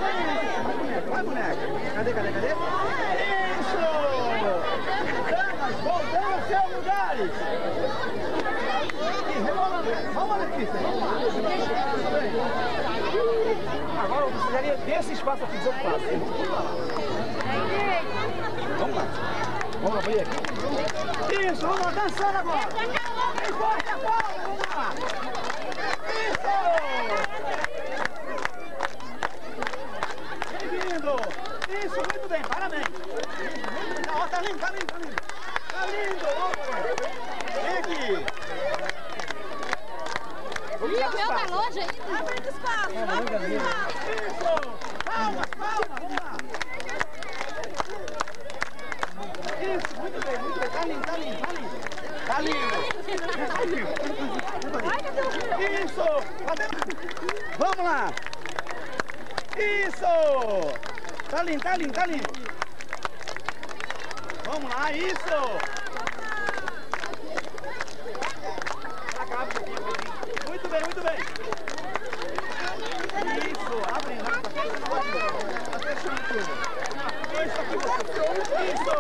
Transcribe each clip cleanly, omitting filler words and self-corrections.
Vai, boneca. Cadê? Isso! Damas, voltando aos seus lugares. Vamos na pista. Agora eu precisaria desse espaço aqui desocupado. Vamos lá. Vamos abrir aqui. Isso, vamos lá, dançando agora. Forte a palma, vamos lá. Isso! Bem-vindo. Isso, muito bem, parabéns. Ó, tá lindo. Tá lindo, vem aqui. Ih, o meu tá longe ainda. Abre espaço, Isso! Palmas, vamos lá. Isso, muito bem, tá lindo. Isso! Vamos lá! Isso! Tá lindo! Vamos lá, isso! Muito bem! Isso! Abre! Tá fechando tudo! Isso aqui! Isso!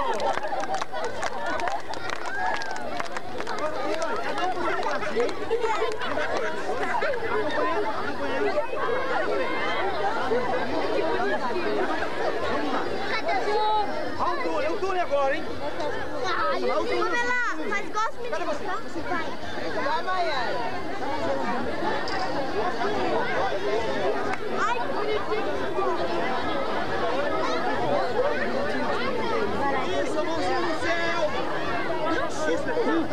Agora, cada um por um passinho. Altura, é o túnel agora, hein? Vamos lá, mas gosto de Cadê você? Vai, Maiara. Ai, que bonitinho. Isso, mãozinha no céu. Isso,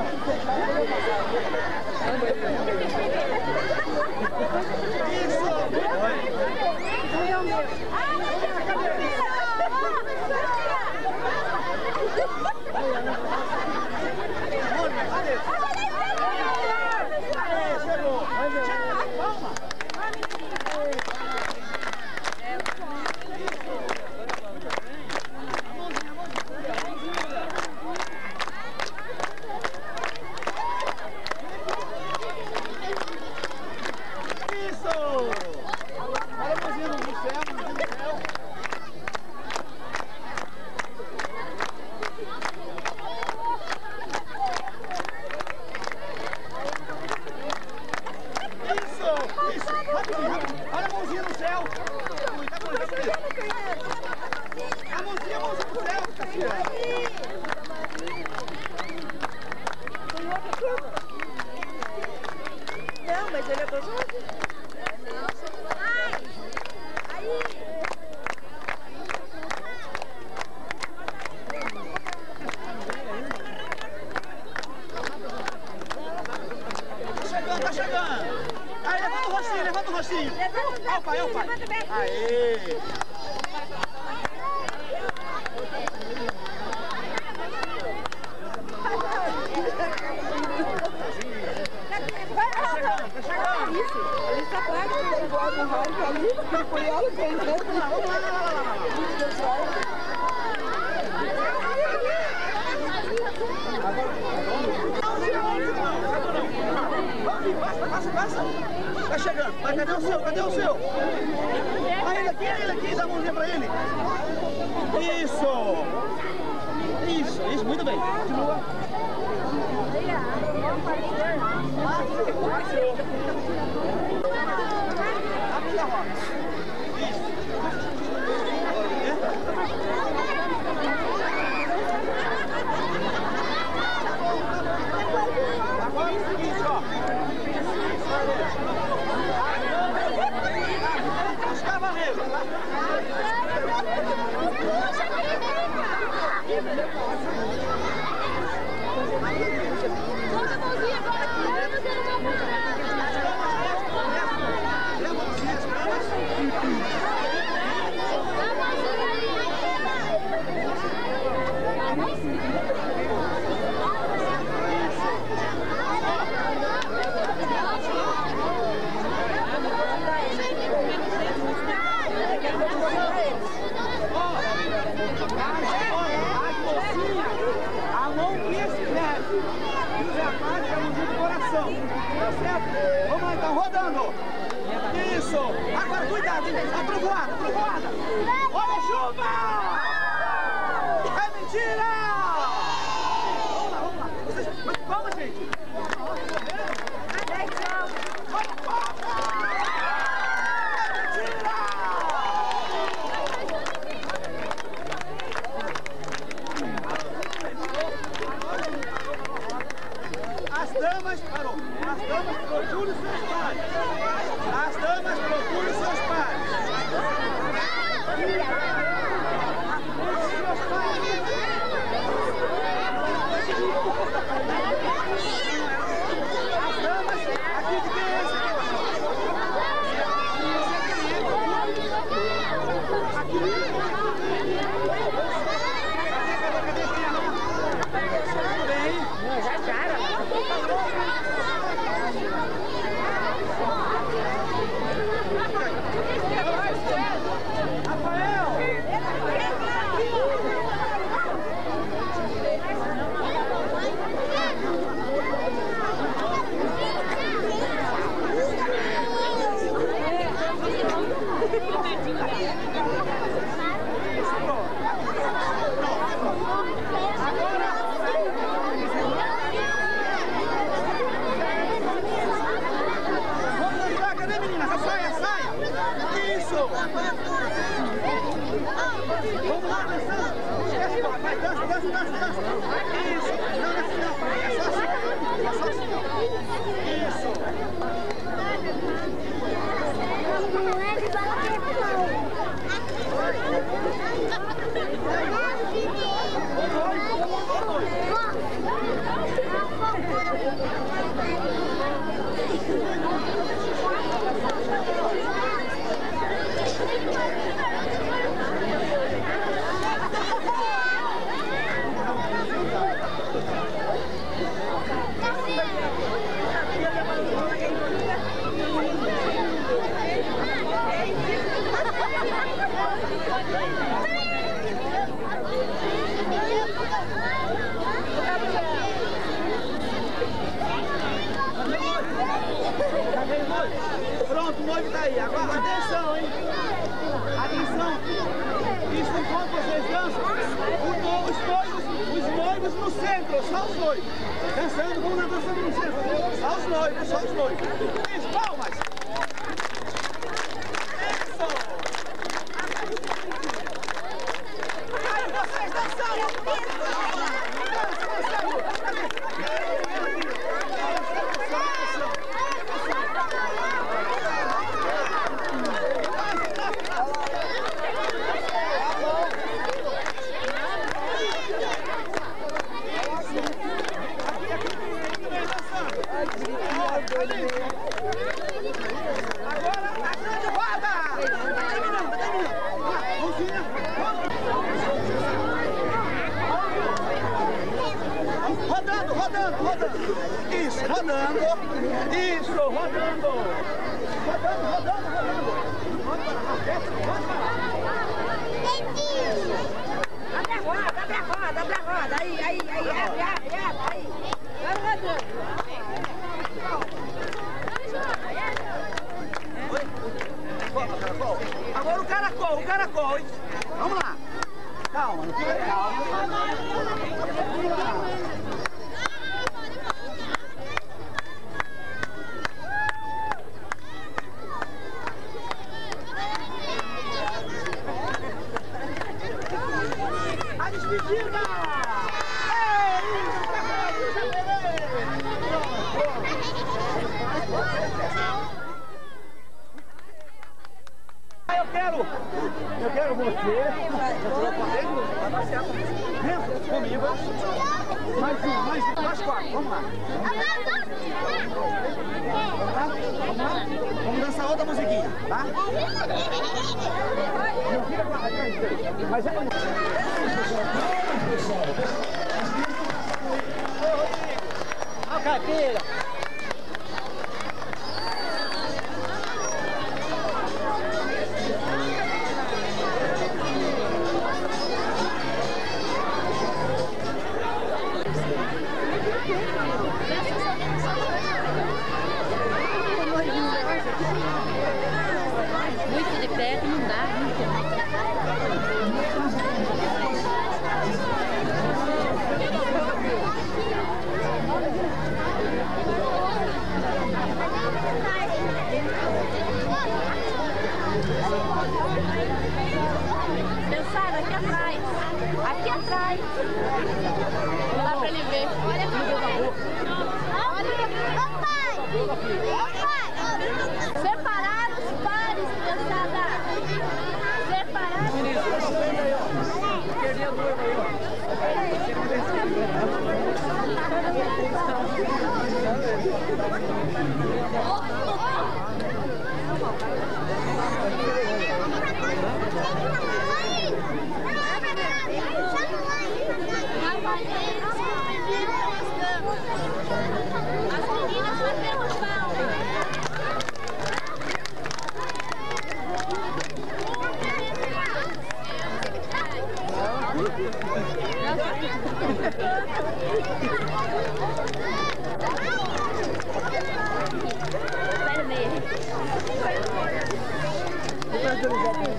olha a mãozinha no céu. A mãozinha no céu, Cassiano. Não, mas ele é gostoso. Tá chegando. Aí, levanta o rostinho. Olha o pai. Aê. Tá chegando. Isso. Ele está claro que ele igual no rádio ali, porque foi ela que ele fez. Vamos lá. Passa. Tá chegando. Mas cadê o seu? Ah, ele aqui, dá a mãozinha pra ele. Isso, muito bem. Continua. Abre a roda. Isso. Agora é o seguinte, ó. Os cavaleiros, tá? A mão que escreve. E os rapazes é a mãozinha do coração. Tá certo? Vamos lá, então, rodando. Isso. Agora, cuidado, hein? A trovoada. procurem seus pares. As damas procurem seus pares. Seus pares. As damas, aqui de quem é esse aqui? Pronto, o noivo tá aí. Agora, atenção, hein? Atenção. Isso enquanto vocês dançam, os noivos no centro, só os noivos. Dançando, vamos na dança no centro. Só os noivos, só os noivos. Isso, palmas. Isso. Aí vocês dançando. Agora a grande roda! Rodando, rodando, rodando. Isso, rodando. Isso, rodando. Rodando, rodando, rodando. Abre a roda. Aí, abre, aí. Vai rodando. Agora o caracol, hein? Vamos lá. Calma, não fica calma. A despedida! Eu quero você, vai passear comigo. Mais um, mais quatro, vamos lá. Vamos dançar outra musiquinha, tá? Não fica com a mas é como... Olha o caipira. Muito de perto não dá. Pensar aqui atrás. Aqui atrás. Não dá pra ele ver. Olha pra ele. Olha, papai.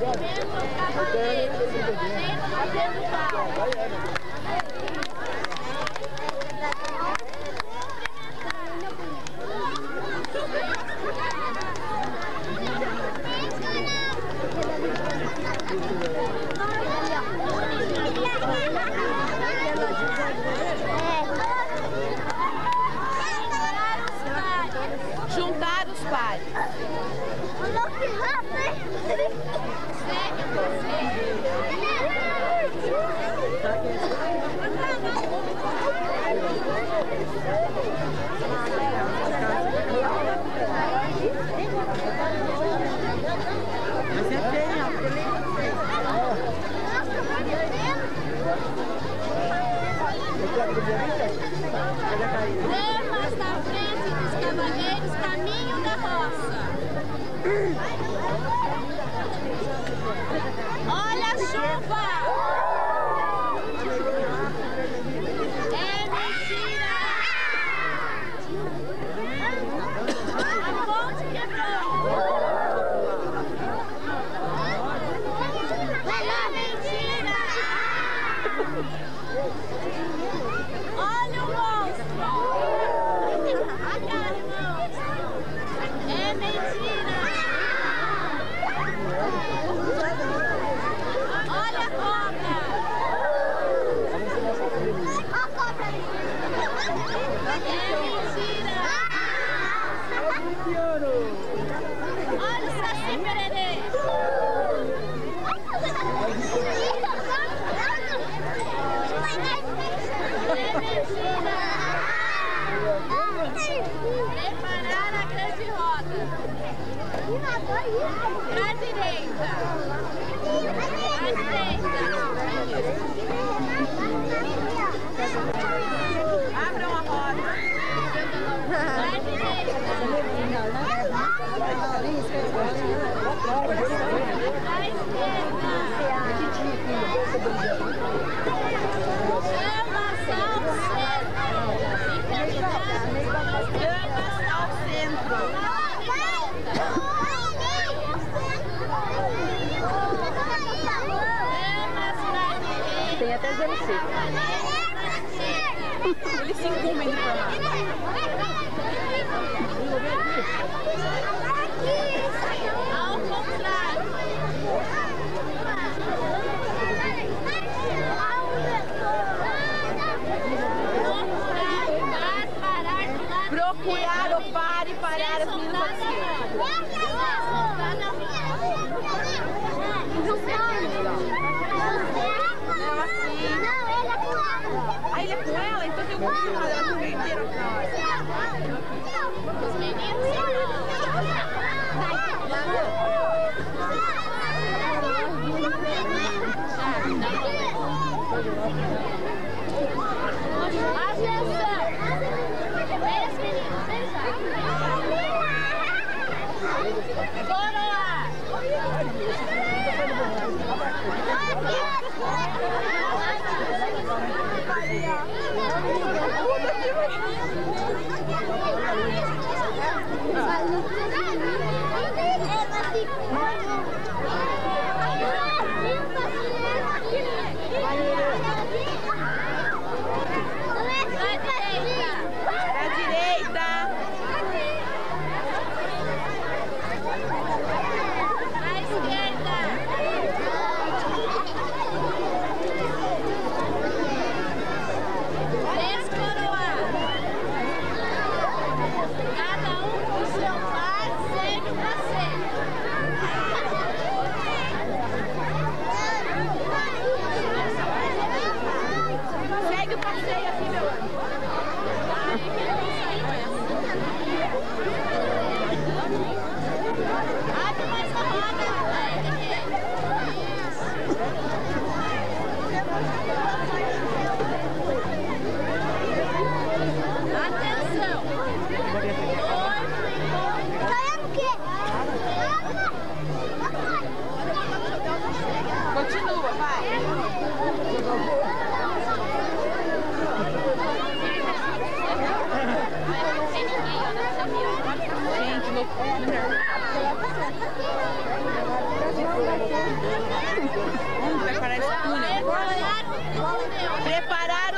Juntar os pares. Lemas na frente dos cavaleiros, caminho da roça. Olha a chuva! É mentira! A ponte quebrou! É mentira! Olha o monstro! Agarre, monstro! É mentira! Olha a cobra! É mentira! Olha o Saci Pererê! É mentira! Preparar a grande roda. Pra direita. À direita. Abram a roda. À direita. À esquerda. Damas ao centro. Damas ao centro. Tem até gelo seco. Eles se incumem de falar. Ao contrário. Procurar o par e parar as meninas à esquerda. Ah, ele é com ela? Então tem um pouco de ela fica inteira pra nós. Os meninos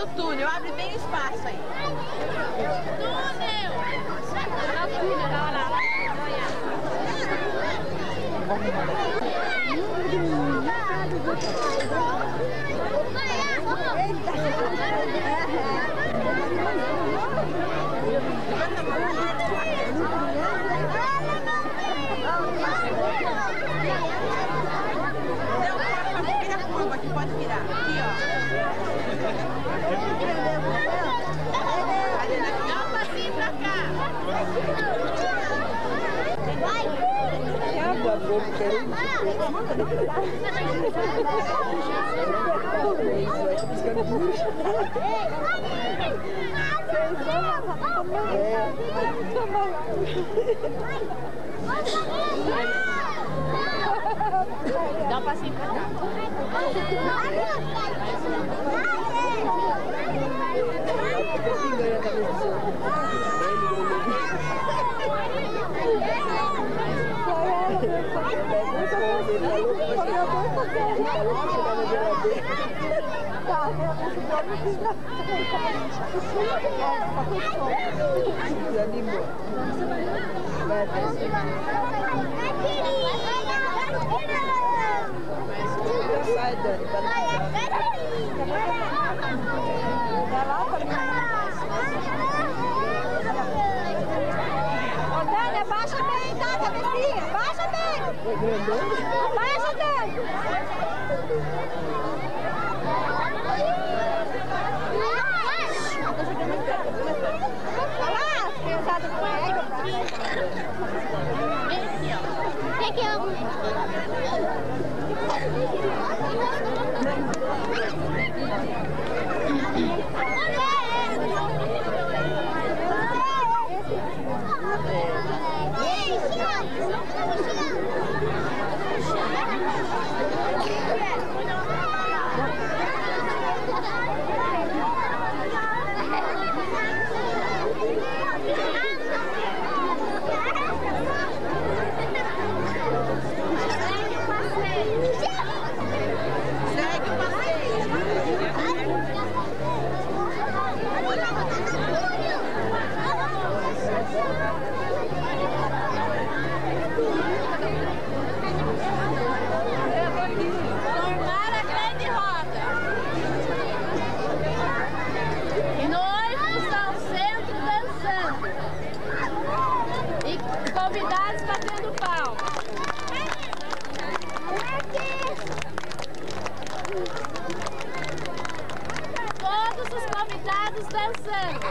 do túnel, abre bem o espaço aí. Túnel! Olha o túnel, olha lá. Vira a curva que pode virar. Aqui, ó. Dá um passinho pra cá. Dá um passinho pra cá. Sai, Dani, para Ô, Dani, abaixa bem, tá, cabecinha? Abaixa bem! Abaixa, Dani! Olha lá, criançada com égua. Vem aqui, ó. Vem aqui, ó. Segue o passeio. Formar a grande roda. Noivos ao centro dançando. E convidados batendo palma. Todos os convidados dançando.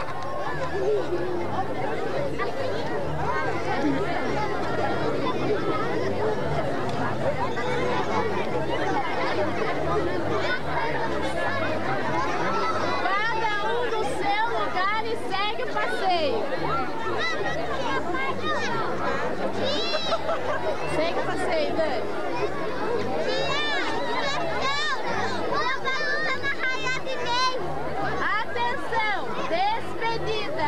Cada um no seu lugar e segue o passeio. Segue o passeio, Dani. Atenção, despedida.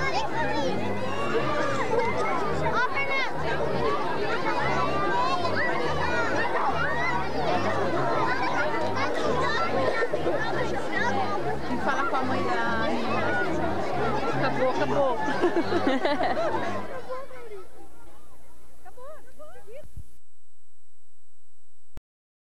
Tem que falar com a mãe da... Acabou.